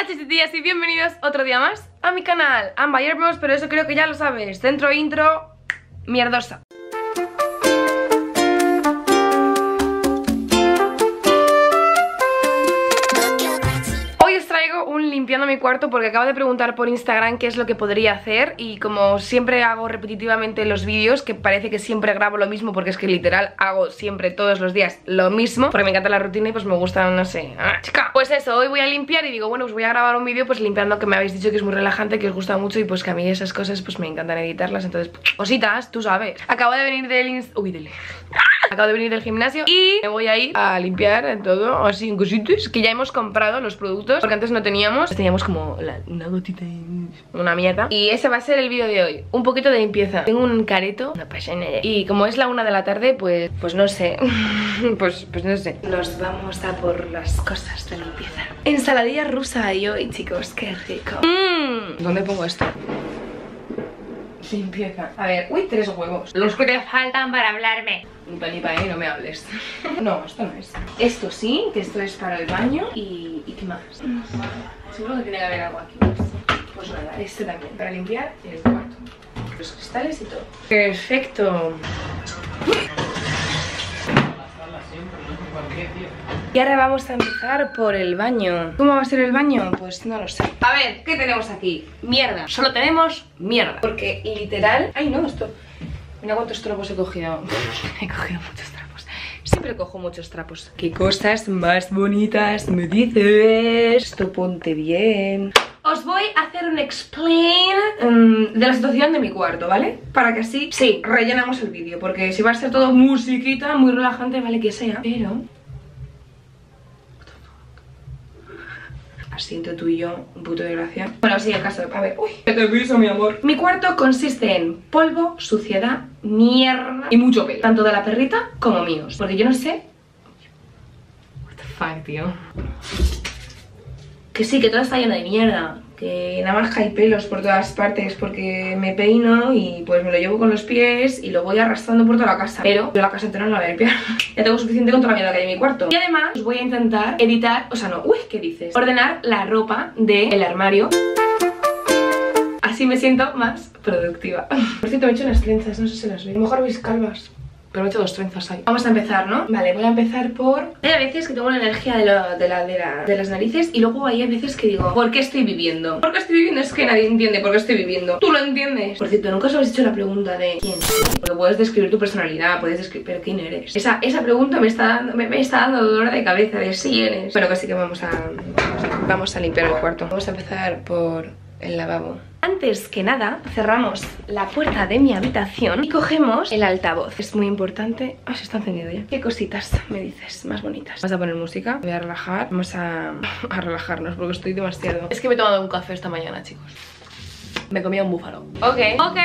chicos y bienvenidos otro día más a mi canal Amba y Hermos, pero eso creo que ya lo sabes. Dentro intro mierdosa. Limpiando mi cuarto porque acabo de preguntar por Instagram qué es lo que podría hacer. Y como siempre hago repetitivamente los vídeos, que parece que siempre grabo lo mismo, porque es que literal hago siempre todos los días lo mismo, porque me encanta la rutina y pues me gusta, no sé, chica. Pues eso, hoy voy a limpiar y digo, bueno, pues voy a grabar un vídeo pues limpiando, que me habéis dicho que es muy relajante, que os gusta mucho y pues que a mí esas cosas pues me encantan editarlas. Entonces, cositas, tú sabes. Acabo de venir Acabo de venir del gimnasio y me voy a ir a limpiar todo, así en cositas, que ya hemos comprado los productos, porque antes no teníamos como una gotita y una mierda. Y ese va a ser el vídeo de hoy, un poquito de limpieza. Tengo un careto, no pasa nada. Y como es la 1 de la tarde, pues no sé. pues no sé. Nos vamos a por las cosas de limpieza. Ensaladilla rusa y hoy, chicos, qué rico. ¿Dónde pongo esto? Limpieza. A ver, uy, 3 huevos. Los que te faltan para hablarme. Ni pa, no me hables. No, esto no es. Esto sí, que esto es para el baño. ¿Y qué más? Seguro que tiene que haber algo aquí más. Pues nada, este también, para limpiar el cuarto. Los cristales y todo. Perfecto. Y ahora vamos a empezar por el baño. ¿Cómo va a ser el baño? Pues no lo sé. A ver, ¿qué tenemos aquí? Mierda. Solo tenemos mierda. Porque literal... Ay, no, esto... Mira cuántos trapos he cogido. He cogido muchos trapos. Siempre cojo muchos trapos. ¿Qué cosas más bonitas me dices? Esto ponte bien. Os voy a hacer un explain de la situación de mi cuarto, ¿vale? Para que así, sí, rellenamos el vídeo. Porque si va a ser todo musiquita, muy relajante, vale que sea. Pero... Asiento tú y yo, un puto de gracia. Bueno, sí, el caso. A ver, uy, que te piso, mi amor. Mi cuarto consiste en polvo, suciedad, mierda y mucho pelo. Tanto de la perrita como míos. Porque yo no sé... What the fuck, tío. Que sí, que todo está lleno de mierda. Que nada más hay pelos por todas partes porque me peino y pues me lo llevo con los pies y lo voy arrastrando por toda la casa. Pero yo la casa entera no la voy a limpiar. Ya tengo suficiente con toda la mierda que hay en mi cuarto. Y además os voy a intentar editar, o sea no, uy, ¿qué dices? Ordenar la ropa del armario. Así me siento más productiva. Por cierto, me he hecho unas trenzas, no sé si las veis. A lo mejor veis calvas, pero me he hecho 2 trenzas ahí. Vamos a empezar, ¿no? Vale, voy a empezar por... Hay veces que tengo una energía de las narices y luego hay veces que digo, ¿por qué estoy viviendo? ¿Por qué estoy viviendo? Es que nadie entiende por qué estoy viviendo. ¿Tú lo entiendes? Por cierto, nunca os habéis hecho la pregunta de ¿quién soy? Porque puedes describir tu personalidad, puedes describir... ¿Pero quién eres? Esa pregunta me está dando dolor de cabeza de sí eres. Bueno, casi que vamos a limpiar el cuarto. Vamos a empezar por el lavabo. Antes que nada, cerramos la puerta de mi habitación y cogemos el altavoz. Es muy importante... Ah, se está encendido ya. ¿Qué cositas me dices más bonitas? Vamos a poner música, voy a relajar. Vamos a relajarnos porque estoy demasiado... Es que me he tomado un café esta mañana, chicos. Me comía un búfalo. Ok.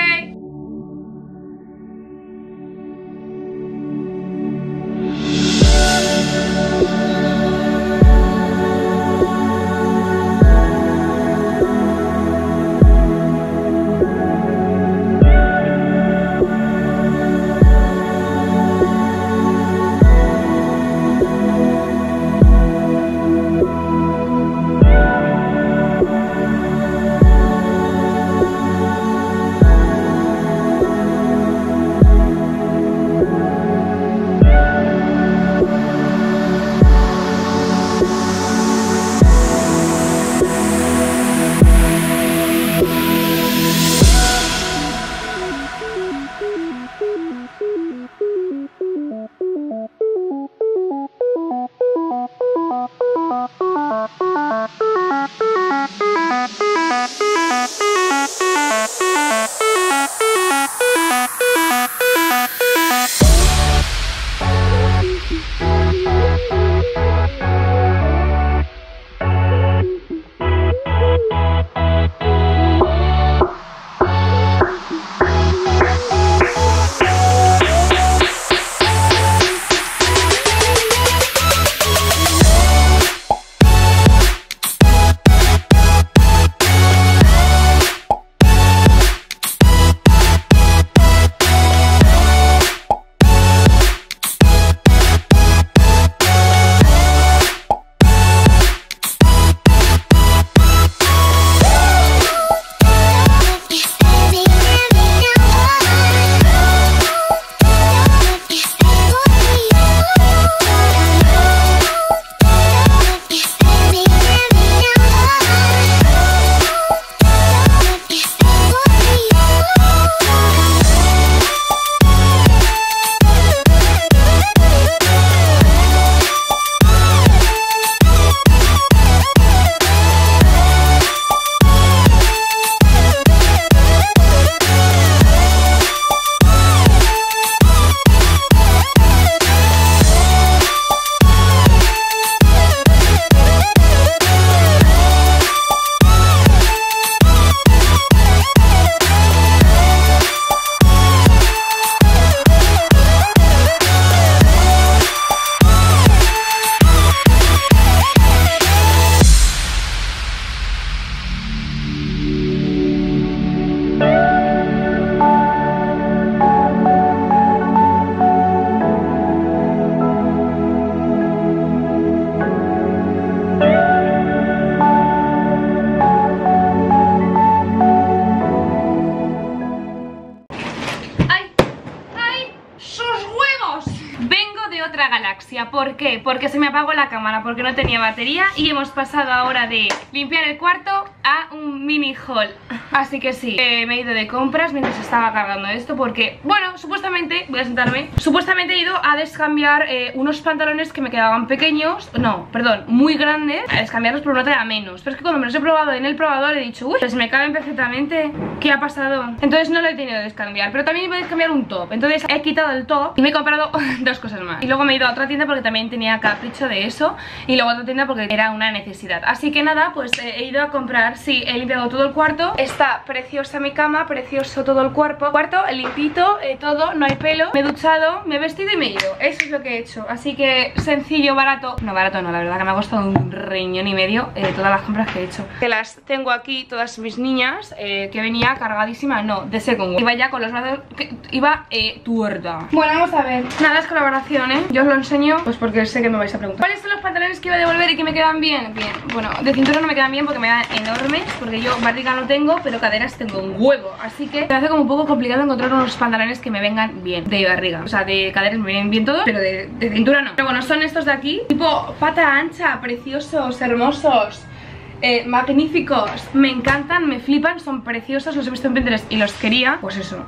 ¿por qué? Porque se me apagó la cámara, porque no tenía batería. Y hemos pasado ahora de limpiar el cuarto a un mini haul. Así que sí, me he ido de compras mientras estaba cargando esto, porque, bueno, supuestamente, voy a sentarme, supuestamente he ido a descambiar unos pantalones que me quedaban pequeños, no, perdón, muy grandes, a descambiarlos por una talla menos. Pero es que cuando me los he probado en el probador he dicho, uy, pues me caben perfectamente. ¿Qué ha pasado? Entonces no lo he tenido que descambiar, pero también iba a descambiar un top. Entonces he quitado el top y me he comprado dos cosas más. Y luego me he ido a otra tienda porque también tenía capricho de eso. Y luego a otra tienda porque era una necesidad. Así que nada, pues he ido a comprar. Sí, he limpiado todo el cuarto. Está preciosa mi cama, precioso todo el cuarto, limpito, todo, no hay pelo. Me he duchado, me he vestido y me he ido. Eso es lo que he hecho. Así que sencillo, barato. No, barato no, la verdad que me ha costado un riñón y medio todas las compras que he hecho. Que las tengo aquí, todas mis niñas, que venía cargadísima, no, de Second. Iba ya con los brazos, iba tuerta. Bueno, vamos a ver. Nada, es colaboración, ¿eh? Yo os lo enseño, pues porque sé que me vais a preguntar. ¿Cuáles son los pantalones que iba a devolver y que me quedan bien? Bien, bueno, de cintura no me quedan bien porque me dan enormes, porque yo barriga no tengo, pero caderas tengo un huevo. Así que me hace como un poco complicado encontrar unos pantalones que me vengan bien de barriga. O sea, de caderas me vienen bien todos, pero de cintura no. Pero bueno, son estos de aquí, tipo pata ancha, preciosos, hermosos, magníficos. Me encantan, me flipan, son preciosos. Los he visto en Pinterest y los quería. Pues eso.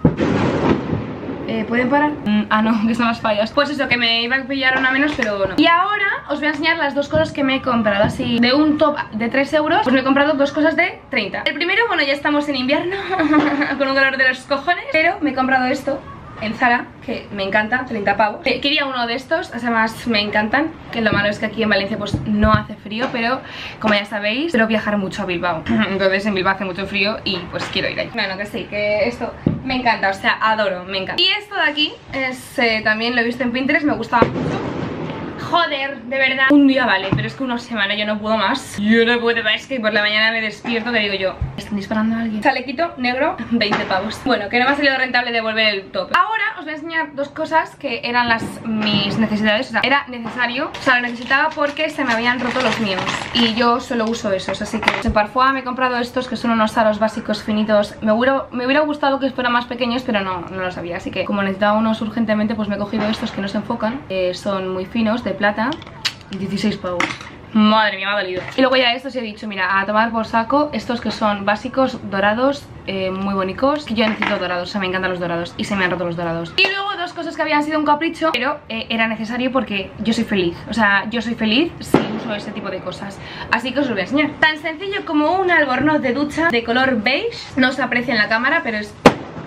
¿Pueden parar? Ah, no, que son las fallas. Pues eso, que me iba a pillar una menos, pero no. Y ahora os voy a enseñar las dos cosas que me he comprado. Así, de un top de 3 euros, pues me he comprado dos cosas de 30. El primero, bueno, ya estamos en invierno con un calor de los cojones, pero me he comprado esto en Zara, que me encanta, 30 pavos. Quería uno de estos, además me encantan. Que lo malo es que aquí en Valencia pues no hace frío, pero como ya sabéis, quiero viajar mucho a Bilbao. Entonces en Bilbao hace mucho frío y pues quiero ir ahí. Bueno, que sí, que esto me encanta, o sea, adoro, me encanta. Y esto de aquí es, también lo he visto en Pinterest, me gustaba mucho. Joder, de verdad. Un día vale, pero es que una semana yo no puedo más. Yo no puedo más, que por la mañana me despierto que digo yo, ¿están disparando a alguien? Chalequito negro, 20 pavos. Bueno, que no me ha salido rentable devolver el top. Ahora os voy a enseñar dos cosas que eran mis necesidades. O sea, era necesario, o sea, lo necesitaba porque se me habían roto los míos y yo solo uso esos, así que en Parfois me he comprado estos que son unos aros básicos finitos. Me hubiera gustado que fueran más pequeños, pero no lo sabía, así que como necesitaba unos urgentemente, pues me he cogido estos que no se enfocan. Son muy finos, de plata, 16 pavos. Madre mía, me ha dolido. Y luego ya estos he dicho, mira, a tomar por saco. Estos que son básicos, dorados, muy bonitos. Que yo necesito dorados, o sea, me encantan los dorados. Y se me han roto los dorados. Y luego dos cosas que habían sido un capricho, pero era necesario porque yo soy feliz. O sea, yo soy feliz si uso ese tipo de cosas. Así que os lo voy a enseñar. Tan sencillo como un albornoz de ducha de color beige. No se aprecia en la cámara, pero es...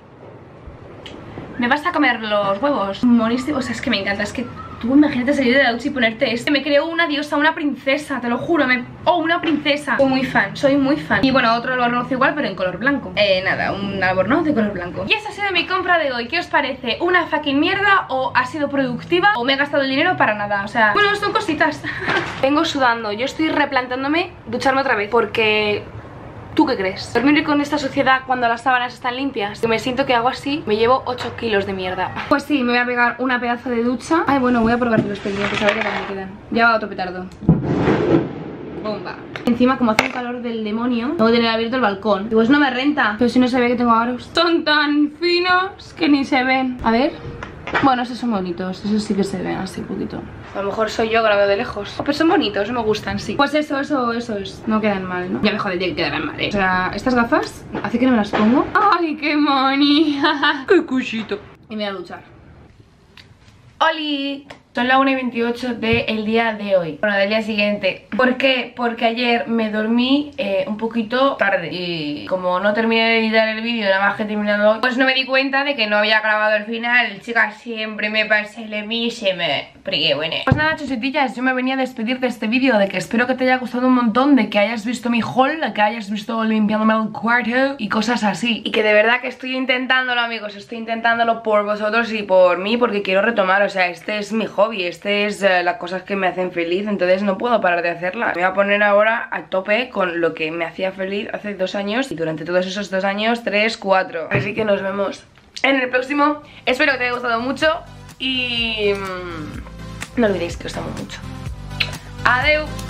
Me vas a comer los huevos. Monísimo, o sea, es que me encanta, es que... Tú imagínate salir de la ducha y ponerte esto. Me creo una diosa, una princesa, te lo juro. Una princesa. Soy muy fan. Y bueno, otro albornoz igual, pero en color blanco. Nada, un albornoz de color blanco. Y esa ha sido mi compra de hoy. ¿Qué os parece? ¿Una fucking mierda o ha sido productiva? ¿O me he gastado el dinero para nada? O sea, bueno, son cositas. Vengo sudando. Yo estoy replantándome ducharme otra vez porque... ¿Tú qué crees? ¿Dormir con esta suciedad cuando las sábanas están limpias? Que me siento que hago así, me llevo 8 kilos de mierda. Pues sí, me voy a pegar una pedazo de ducha. Ay, bueno, voy a probar los pendientes, a ver qué tal me quedan. Ya va otro petardo. Bomba. Encima, como hace un calor del demonio, tengo que tener abierto el balcón. Pues no me renta. Pero si no se ve que tengo aros. Son tan finos que ni se ven. A ver. Bueno, esos son bonitos, esos sí que se ven así un poquito. A lo mejor soy yo que la veo de lejos. Pero son bonitos, me gustan, sí. Pues eso es. No quedan mal, ¿no? Ya me jode, quedarán mal, O sea, estas gafas, hace que no me las pongo. ¡Ay, qué moni! ¡Qué cuchito! Y me voy a duchar. ¡Oli! Son las 1:28 del día de hoy. Bueno, del día siguiente. ¿Por qué? Porque ayer me dormí un poquito tarde. Y como no terminé de editar el vídeo, nada más que terminado hoy, pues no me di cuenta de que no había grabado el final. Chicas, siempre me pasa lo mismo. Pero qué bueno. Pues nada, chuchetillas, yo me venía a despedir de este vídeo. De que espero que te haya gustado un montón. De que hayas visto mi haul, de que hayas visto limpiándome el cuarto y cosas así. Y que de verdad que estoy intentándolo, amigos. Estoy intentándolo por vosotros y por mí, porque quiero retomar. O sea, este es mi hobby. Este es las cosas que me hacen feliz, entonces no puedo parar de hacerlas. Me voy a poner ahora a tope con lo que me hacía feliz hace 2 años y durante todos esos 2 años, 3, 4. Así que nos vemos en el próximo. Espero que te haya gustado mucho y no olvidéis que os amo mucho. Adeu.